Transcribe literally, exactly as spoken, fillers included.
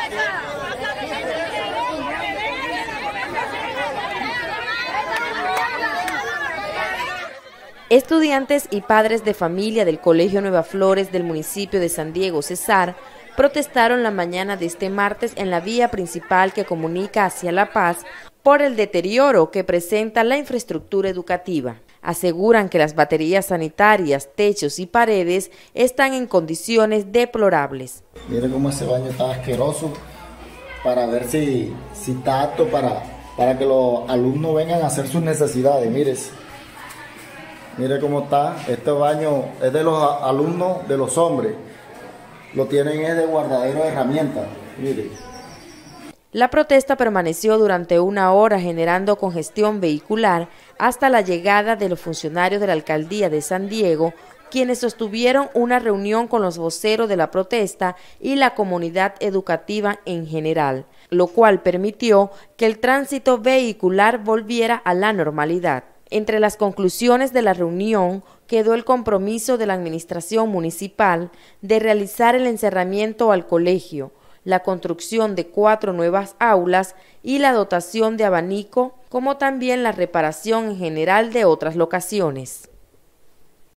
Estudiantes y padres de familia del Colegio Nueva Flores del municipio de San Diego, Cesar, protestaron la mañana de este martes en la vía principal que comunica hacia La Paz por el deterioro que presenta la infraestructura educativa. Aseguran que las baterías sanitarias, techos y paredes están en condiciones deplorables. Mire cómo ese baño está asqueroso, para ver si, si está apto para, para que los alumnos vengan a hacer sus necesidades. Mire, mire cómo está. Este baño es de los alumnos, de los hombres. Lo tienen es de guardadero de herramientas. Mire. La protesta permaneció durante una hora generando congestión vehicular hasta la llegada de los funcionarios de la alcaldía de San Diego, quienes sostuvieron una reunión con los voceros de la protesta y la comunidad educativa en general, lo cual permitió que el tránsito vehicular volviera a la normalidad. Entre las conclusiones de la reunión quedó el compromiso de la administración municipal de realizar el encerramiento al colegio, la construcción de cuatro nuevas aulas y la dotación de abanico, como también la reparación en general de otras locaciones.